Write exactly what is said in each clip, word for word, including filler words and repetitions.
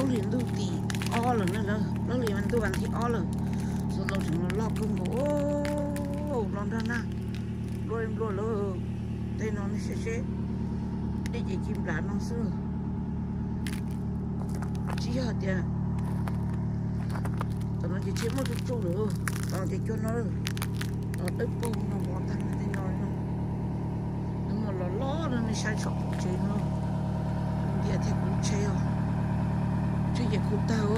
liền tu tì o lần nữa nữa nó liền tu bằng thì o lần rồi nó chúng nó lo công bố nó ra na rồi rồi rồi đây nó sẽ sẽ để chỉ chim lá nó xưa chỉ hạt tiền tụi nó chỉ chiếm một chút chút nữa còn thì cho nó nó đứt bông nó bỏ tăng thì nó nó mà nó ló nó sai sót chơi nó đi thì cũng chơi à chơi gì cũng tao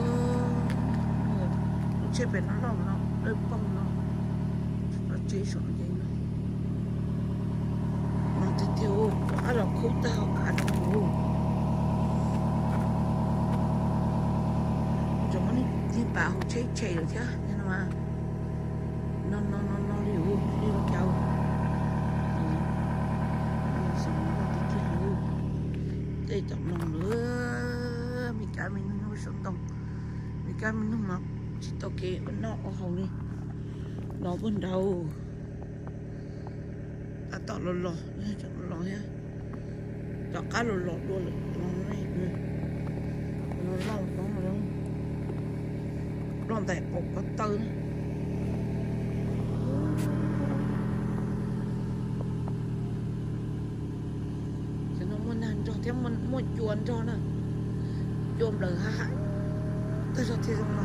nó chơi về nó nó nó đứt bông nó nó chơi sót chơi nó nó thì tiêu à là cũng tao cả nó luôn chúng nó đi bảo chơi chơi được chứ nên mà nó nó nó nó liều liều cao xong nó đi chơi liều đây chọn lòng nữa mình cả mình nó sống đồng mình cả mình nó mặc chỉ tao kê nó ở hậu đi nó bên đầu ta tọt lò lò chọn lò nhá chọn cá lò lò luôn nó này nó lâu nó nó nó tại cột có tư cho nó muốn ăn cho thêm muốn muốn chuồn cho nó chuồn đời hả tôi cho thì xong rồi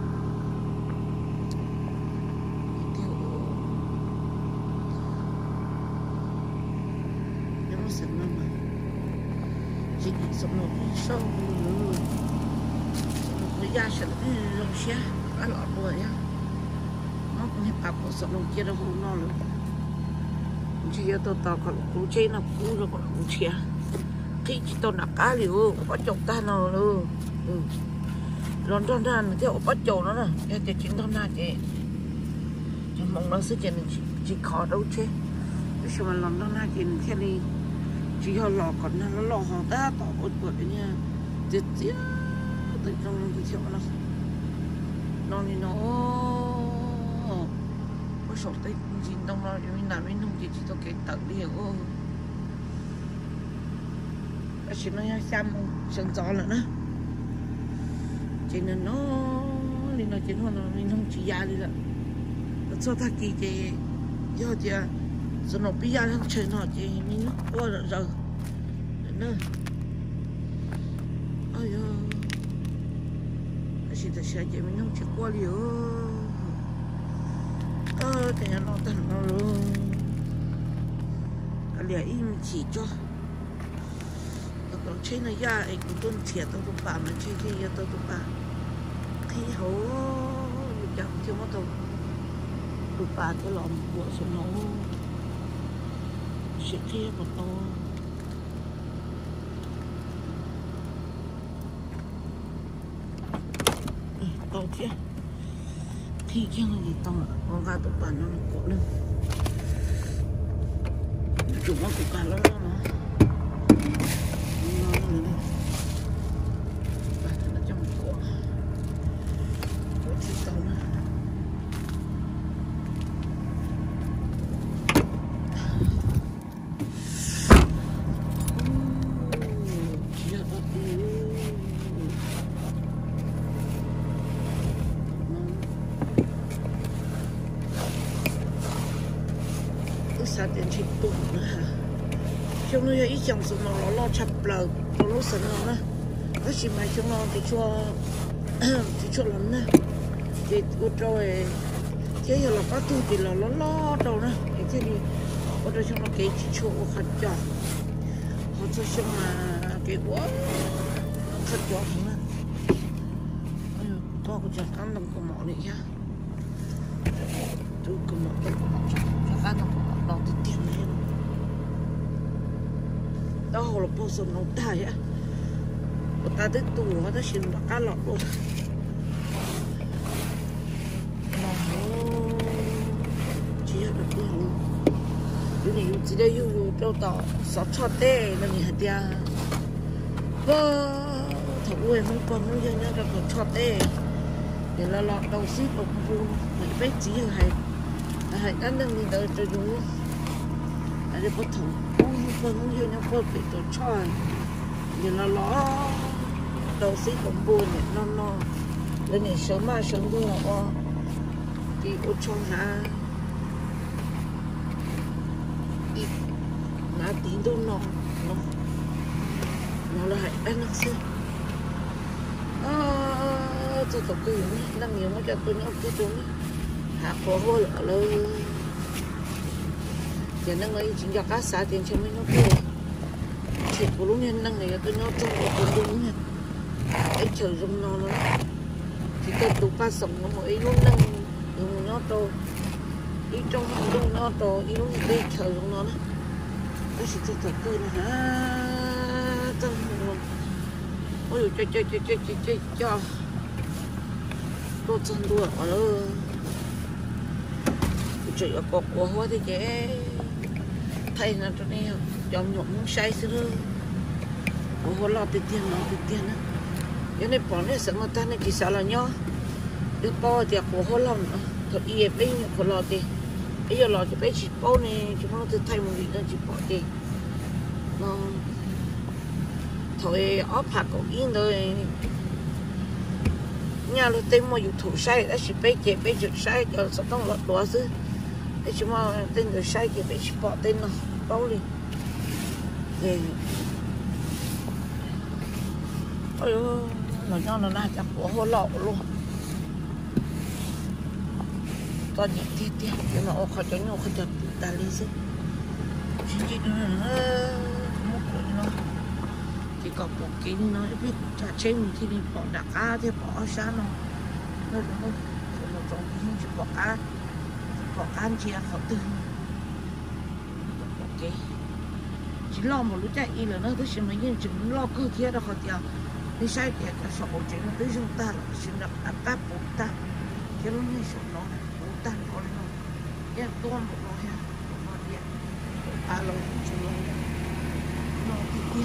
nó sẵn lắm mà chỉ nghĩ xong rồi sâu rồi người ta sẽ đi lồng xe ăn lọt rồi á nó cũng hết bạc của sọt lồng kia đâu không no nữa chỉ cho tôi tao còn cú chơi nó cú rồi còn cú chia khi chỉ tôi nạp cá liều bắt chồng ta nào nữa lon tròn ra thì họ bắt chồng nó nè cái chính thằng nào chị chỉ mong nó sẽ chỉ chỉ khó đâu chứ bây giờ mà lon tròn ra thì theo đi chỉ họ lò còn nó lò họ ta tỏ bột bột đấy nha chết chết từ trong cái chỗ nó nó thì nó có sổ tay gì trong nó mình làm mình không chỉ chỉ tôi cái tự đi hiểu cái chuyện nó xăm sân gió nữa đó chỉ nên nó thì nó chỉ nó mình không chỉ ra đi là cho ta kỳ thì do chứ rồi nó bây giờ nó chơi nó chỉ mình nó qua rồi rồi nữa ôi ơi chỉ là sẽ chỉ mình không chỉ qua liều ơ thì nó tận nó luôn cái liền im chỉ cho còn chơi này ra ấy cũng tuân thiệt tôi cũng bảo mà chơi chơi tôi cũng bảo khi hố mình chẳng chưa mất đâu tôi bảo cái lòng của số nó sẽ kia một to to chứ khi kia là gì to con gà tôi bảo nó cổ lên chúng nó cũng cả lớn nó sa tiền chỉ tụng nữa hả? Chúng nó ý chồng sự nó lo chập lờ, nó lo sẵn nó nè. Nó chỉ mày chúng nó thì cho thì cho lắm nè. Thì cô rồi thế giờ là có tu thì là nó lo đâu nè. Thế thì cô rồi chúng nó cái chỉ cho khăn chọn. Họ cho chúng mà cái quá khăn chọn nè. Có cái chọn ăn đồng của mỏ này nhá. Tôi cầm mỏ tôi chọn ăn đồng đó thì tiền này đó là bao giờ nó đại á người ta tới tù người ta xin bạc cá lọt luôn nó chỉ là được cái gì cái này chỉ để yêu đâu tỏ sáu cho tê là người hạt dia vơ thầu quên không còn nó giờ nhá còn cho tê để là lọt đầu ship một vùng mấy bé chỉ là hay hay ăn được mình tới tới đúng để bắt thằng con con như nhau con bị tổ choi để là nó đầu xí cũng buồn này nó nó lên này sớm mà sớm đưa họ đi ô cho ha đi mà tín đâu nó nó nó là hãy ăn năng xưa à tôi tập cứ như năng nhiều mà cho tôi nó cứ tôi hạ khó hôi ở lời giờ năng ấy chính cho cá xả tiền cho mấy nó kia thì của lúc nhân năng này tôi nó trong một con đúng nha ấy trời rung nó nó thì tôi tụ ba sống nó mỗi lúc năng dùng nó to ý trong lúc nó to ý lúc đây trời rung nó đó nó sẽ tôi tập cơ này ha tâm ôi cho cho cho cho cho cho cho tôi chân đua ở đó trời ở cột của hoa thì chế thay là cho nên chọn nhộn muốn say xưa của hoa lo tiền tiền nó tiền tiền á cho nên bọn này sợ mà ta này chỉ sợ là nhau đứa po thì của hoa lo thật ý bây giờ của lo thì bây giờ lo thì bây chỉ po này chúng nó tự thay một vị nó chỉ bỏ thì nó thôi ốp hạt cổ yên rồi nhà lúc tên mua dụng thủ sai đã chỉ bây giờ bây giờ sai cho sao không lọt đùa chứ để chúng ta tên người sai thì bây giờ bỏ tên nó bao đi thì ôi nó nhau nó là chặt của hoa lọ luôn to nhẹ tiết tiết cái nó khó cho nhau khó chặt ta lý chứ chính trị nó mất của nó chỉ có một cái nó biết chả trên thì đi bỏ đặc cá thì bỏ xa nó nó đúng không nó trong cái chỉ bỏ cá bỏ cá chia họ tư ok chỉ lo một lúc chạy là nó tới xem mấy nhân chứng lo cơ kia đó họ tiêu đi sai thì cả số một chuyện nó tới chúng ta là xin đặt đặt ta bốn ta cái lúc này số nó bốn ta có nó cái con một nó ha nó điện alo chúng nó nó thì kia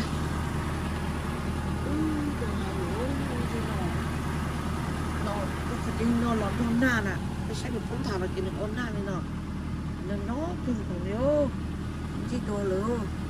nó cái nó là con na nè cái sai được cũng thà là chỉ được con na này nọ nên nó cứ còn nhớ chỉ đồ lửa